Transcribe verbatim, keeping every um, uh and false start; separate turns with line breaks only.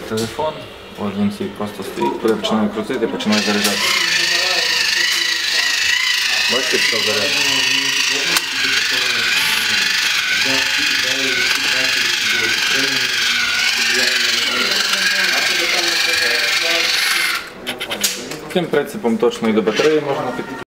телефон, от він собі просто стоїть, коли я починаю крутити, починає заряджати. Бачите, що заряд? Таким принципом точно і до батареї можна підключити.